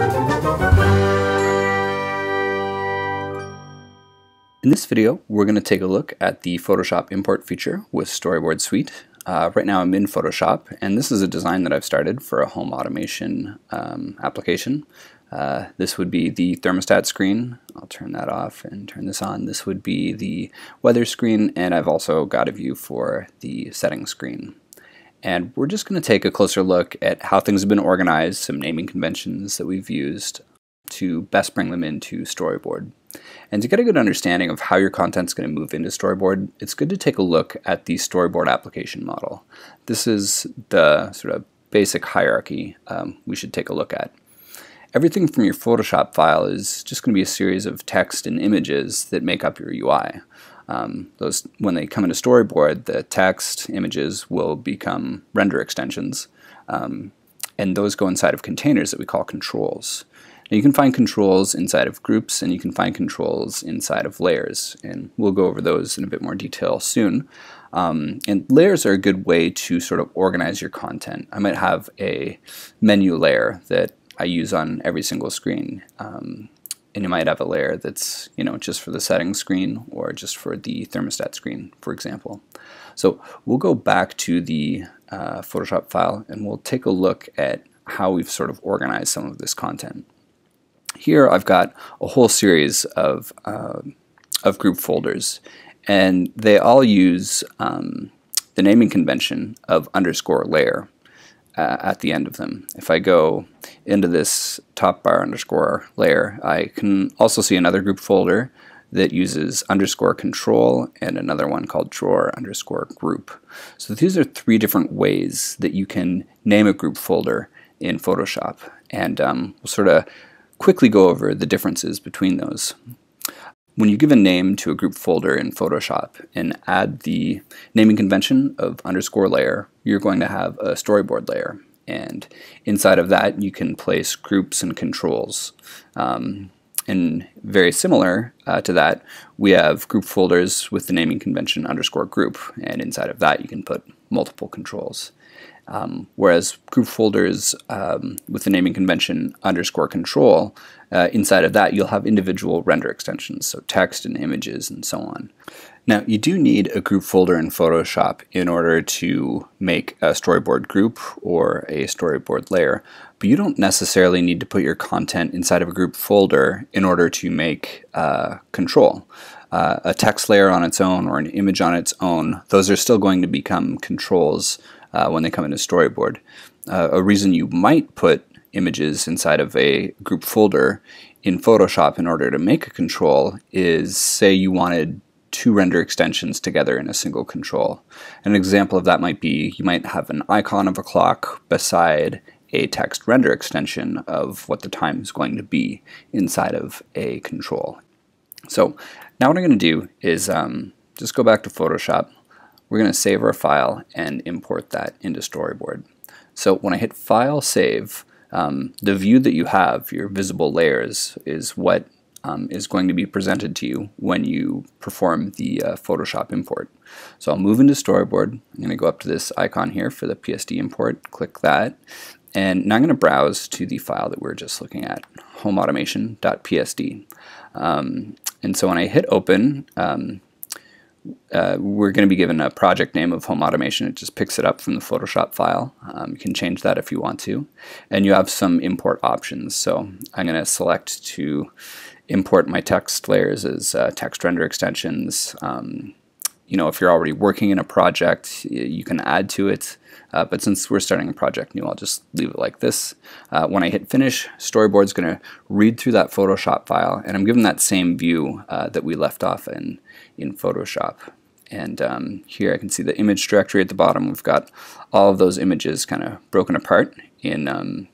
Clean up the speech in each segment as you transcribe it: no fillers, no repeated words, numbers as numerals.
In this video, we're going to take a look at the Photoshop import feature with Storyboard Suite. Right now I'm in Photoshop, and this is a design that I've started for a home automation application. This would be the thermostat screen. I'll turn that off and turn this on. This would be the weather screen, and I've also got a view for the settings screen. And we're just going to take a closer look at how things have been organized, some naming conventions that we've used to best bring them into Storyboard. And to get a good understanding of how your content's going to move into Storyboard, it's good to take a look at the Storyboard application model. This is the sort of basic hierarchy we should take a look at. Everything from your Photoshop file is just going to be a series of text and images that make up your UI. When they come into Storyboard, the text, images will become render extensions, and those go inside of containers that we call controls. Now you can find controls inside of groups, and you can find controls inside of layers, and we'll go over those in a bit more detail soon. And layers are a good way to sort of organize your content. I might have a menu layer that I use on every single screen, and you might have a layer that's just for the settings screen or just for the thermostat screen, for example. So we'll go back to the Photoshop file, and we'll take a look at how we've sort of organized some of this content. Here I've got a whole series of group folders, and they all use the naming convention of underscore layer at the end of them. If I go into this top bar underscore layer, I can also see another group folder that uses underscore control and another one called drawer underscore group. So these are three different ways that you can name a group folder in Photoshop, and we'll sort of quickly go over the differences between those. When you give a name to a group folder in Photoshop and add the naming convention of underscore layer, you're going to have a storyboard layer, and inside of that you can place groups and controls. And very similar to that, we have group folders with the naming convention underscore group, and inside of that you can put multiple controls. Whereas group folders with the naming convention underscore control, inside of that you'll have individual render extensions, so text and images and so on. Now you do need a group folder in Photoshop in order to make a storyboard group or a storyboard layer, but you don't necessarily need to put your content inside of a group folder in order to make control. A text layer on its own or an image on its own, those are still going to become controls when they come into Storyboard. A reason you might put images inside of a group folder in Photoshop in order to make a control is, say you wanted two render extensions together in a single control. An example of that might be you might have an icon of a clock beside a text render extension of what the time is going to be inside of a control. So now what I'm going to do is just go back to Photoshop. We're going to save our file and import that into Storyboard. So when I hit File, Save, the view that you have, your visible layers, is what is going to be presented to you when you perform the Photoshop import. So I'll move into Storyboard. I'm going to go up to this icon here for the PSD import, click that, and now I'm going to browse to the file that we were just looking at, homeautomation.psd. And so when I hit Open, we're going to be given a project name of home automation. It just picks it up from the Photoshop file. You can change that if you want to. And you have some import options. So I'm going to select to import my text layers as text render extensions. If you're already working in a project, you can add to it. But since we're starting a project new, I'll just leave it like this. When I hit Finish, Storyboard's going to read through that Photoshop file, and I'm given that same view that we left off in Photoshop. And here I can see the image directory at the bottom. We've got all of those images kind of broken apart in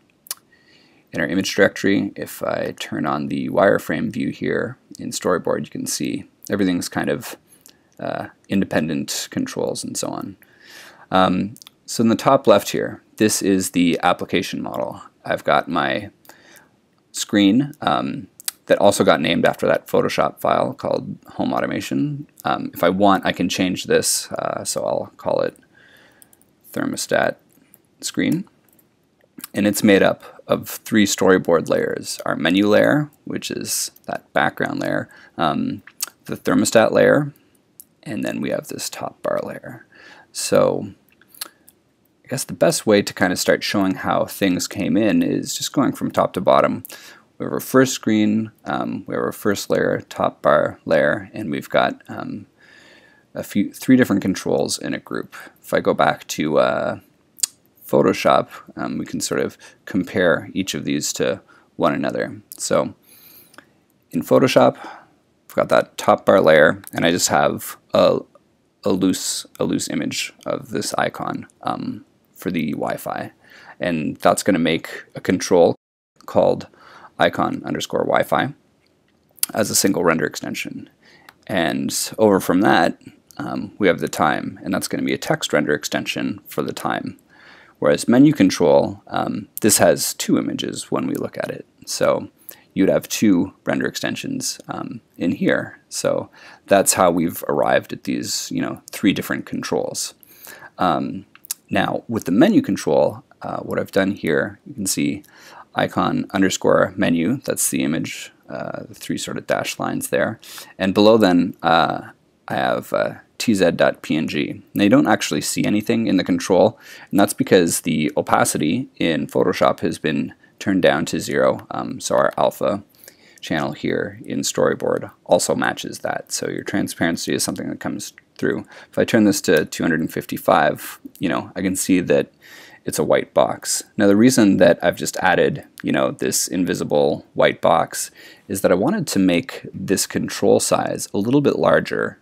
our image directory. If I turn on the wireframe view here in Storyboard, you can see everything's kind of independent controls and so on. So in the top left here, this is the application model. I've got my screen that also got named after that Photoshop file called Home Automation. If I want, I can change this, so I'll call it thermostat screen. And it's made up of three storyboard layers: our menu layer, which is that background layer, the thermostat layer, and then we have this top bar layer. So I guess the best way to kind of start showing how things came in is just going from top to bottom. We have our first screen, we have our first layer, top bar layer, and we've got three different controls in a group. If I go back to Photoshop, we can sort of compare each of these to one another. So in Photoshop, I've got that top bar layer, and I just have a loose image of this icon for the Wi-Fi, and that's going to make a control called icon_Wi-Fi as a single render extension. And over from that, we have the time, and that's going to be a text render extension for the time. Whereas menu control, this has two images when we look at it. So you'd have two render extensions in here. So that's how we've arrived at these, three different controls. Now with the menu control, what I've done here, you can see icon_menu, that's the image, the three sort of dashed lines there. And below then, I have tz.png. Now you don't actually see anything in the control, and that's because the opacity in Photoshop has been turned down to 0. So our alpha channel here in Storyboard also matches that. So your transparency is something that comes through. If I turn this to 255, I can see that it's a white box. Now the reason that I've just added, this invisible white box is that I wanted to make this control size a little bit larger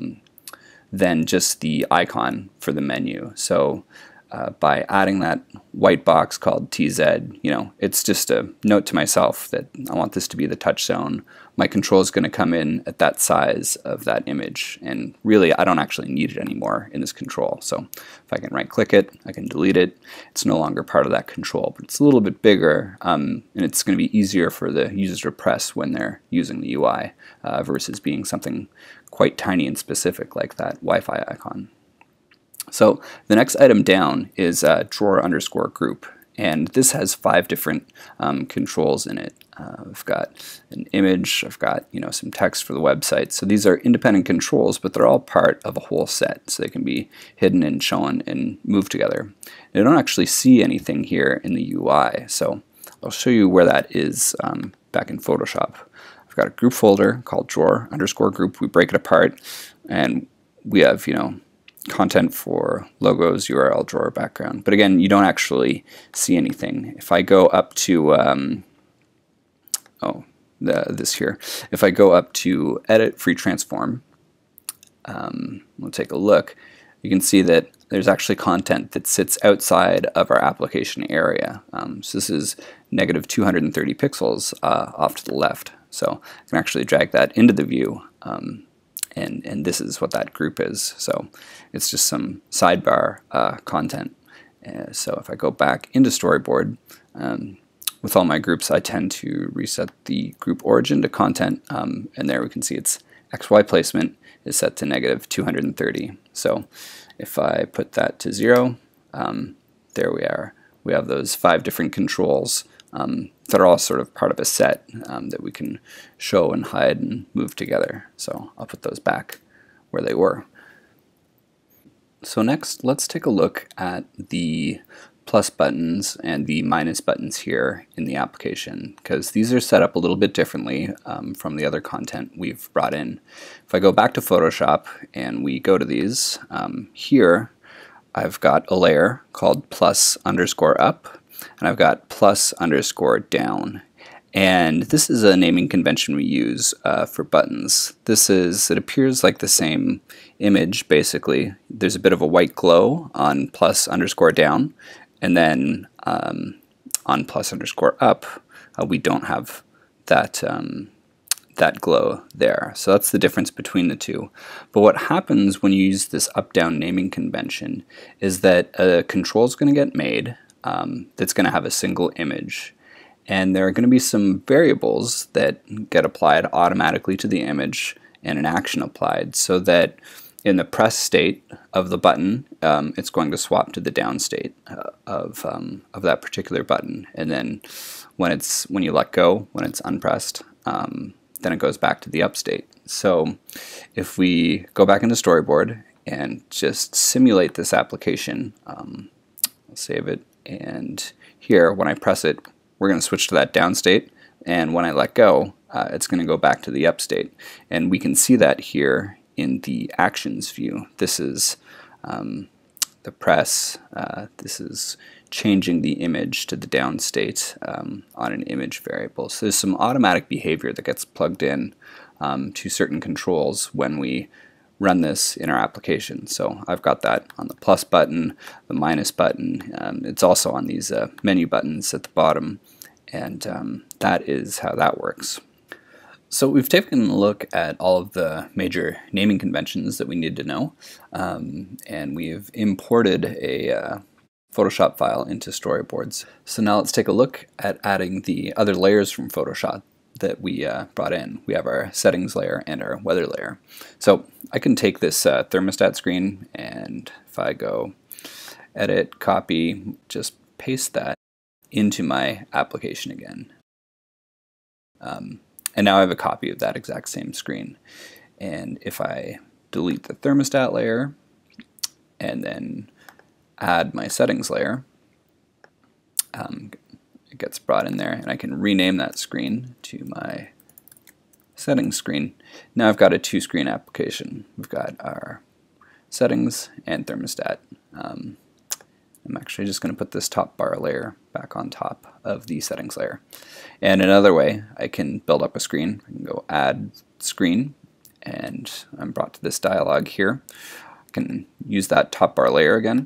than just the icon for the menu. So by adding that white box called TZ, it's just a note to myself that I want this to be the touch zone. My control is going to come in at that size of that image, and really I don't actually need it anymore in this control. So if I can right click it, I can delete it. It's no longer part of that control, but it's a little bit bigger, and it's going to be easier for the users to press when they're using the UI versus being something quite tiny and specific like that Wi-Fi icon. So the next item down is drawer_group, and this has 5 different controls in it. I've got an image, I've got some text for the website. So these are independent controls, but they're all part of a whole set, so they can be hidden and shown and moved together. And I don't actually see anything here in the UI, so I'll show you where that is back in Photoshop. I've got a group folder called drawer_group. We break it apart, and we have content for logos, URL, drawer, background. But again, you don't actually see anything. If I go up to this here, if I go up to Edit Free Transform, we'll take a look. You can see that there's actually content that sits outside of our application area. So this is negative 230 pixels off to the left. So I can actually drag that into the view. And this is what that group is. So it's just some sidebar content. So if I go back into Storyboard, with all my groups, I tend to reset the group origin to content, and there we can see its XY placement is set to negative 230. So if I put that to 0, there we are. We have those 5 different controls that are all sort of part of a set that we can show and hide and move together. So I'll put those back where they were. So next, let's take a look at the plus buttons and the minus buttons here in the application, because these are set up a little bit differently from the other content we've brought in. If I go back to Photoshop and we go to these, here I've got a layer called +_up, and I've got +_down. And this is a naming convention we use for buttons. It appears like the same image basically. There's a bit of a white glow on +_down, and then on +_up, we don't have that that glow there. So that's the difference between the two. But what happens when you use this up-down naming convention is that a control is going to get made that's going to have a single image. And there are going to be some variables that get applied automatically to the image and an action applied, so that in the press state of the button, it's going to swap to the down state of that particular button, and then when you let go, when it's unpressed, then it goes back to the up state. So if we go back into Storyboard and just simulate this application, I'll save it, and here when I press it, we're going to switch to that down state, and when I let go, it's going to go back to the up state, and we can see that here in the actions view. This is the press. This is changing the image to the down state on an image variable. So there's some automatic behavior that gets plugged in to certain controls when we run this in our application. So I've got that on the plus button, the minus button. It's also on these menu buttons at the bottom, and that is how that works. So we've taken a look at all of the major naming conventions that we need to know, and we've imported a Photoshop file into Storyboards. So now let's take a look at adding the other layers from Photoshop that we brought in. We have our settings layer and our weather layer. So I can take this thermostat screen, and if I go edit, copy, just paste that into my application again. And now I have a copy of that exact same screen. And if I delete the thermostat layer and then add my settings layer, it gets brought in there, and I can rename that screen to my settings screen. Now I've got a two-screen application. We've got our settings and thermostat. I'm actually just going to put this top bar layer back on top of the settings layer. And another way, I can build up a screen. I can go add screen, and I'm brought to this dialog here. I can use that top bar layer again,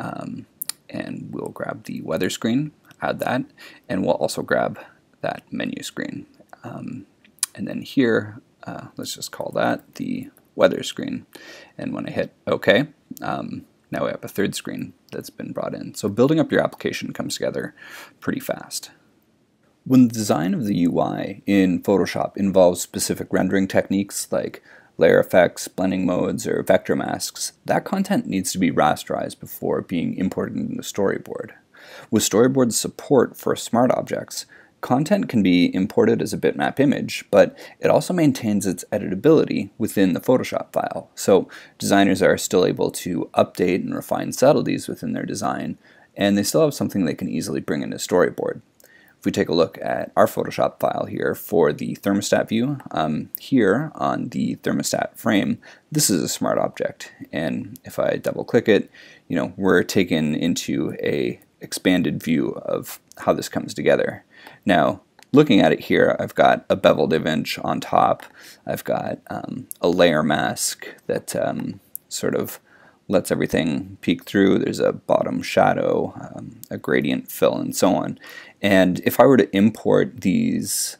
and we'll grab the weather screen, add that, and we'll also grab that menu screen. And then here, let's just call that the weather screen. And when I hit OK, now we have a third screen that's been brought in. So building up your application comes together pretty fast. When the design of the UI in Photoshop involves specific rendering techniques like layer effects, blending modes, or vector masks, that content needs to be rasterized before being imported into Storyboard. With Storyboard's support for smart objects, content can be imported as a bitmap image, but it also maintains its editability within the Photoshop file. So designers are still able to update and refine subtleties within their design, and they still have something they can easily bring into Storyboard. If we take a look at our Photoshop file here for the thermostat view, here on the thermostat frame, this is a smart object. And if I double click it, we're taken into a expanded view of how this comes together. Now, looking at it here, I've got a beveled image on top. I've got a layer mask that sort of lets everything peek through. There's a bottom shadow, a gradient fill, and so on. And if I were to import these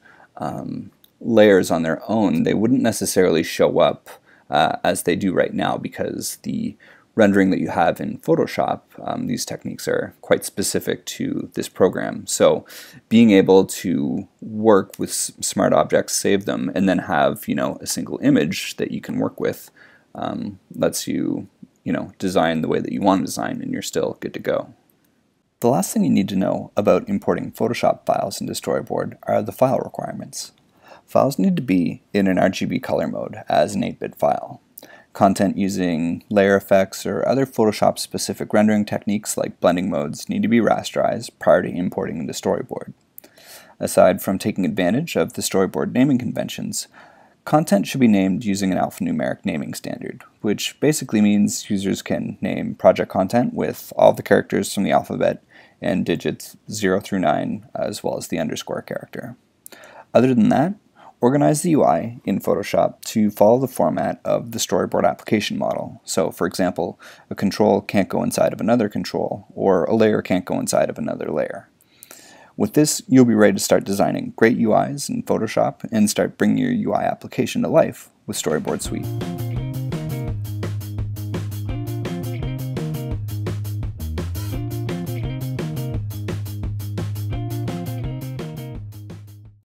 layers on their own, they wouldn't necessarily show up as they do right now, because the rendering that you have in Photoshop, these techniques are quite specific to this program. So being able to work with smart objects, save them, and then have a single image that you can work with lets you design the way that you want to design, and you're still good to go. The last thing you need to know about importing Photoshop files into Storyboard are the file requirements. Files need to be in an RGB color mode as an 8-bit file. Content using layer effects or other Photoshop-specific rendering techniques like blending modes need to be rasterized prior to importing into Storyboard. Aside from taking advantage of the Storyboard naming conventions, content should be named using an alphanumeric naming standard, which basically means users can name project content with all the characters from the alphabet and digits 0 through 9, as well as the underscore character. Other than that, organize the UI in Photoshop to follow the format of the Storyboard application model. So, for example, a control can't go inside of another control, or a layer can't go inside of another layer. With this, you'll be ready to start designing great UIs in Photoshop and start bringing your UI application to life with Storyboard Suite.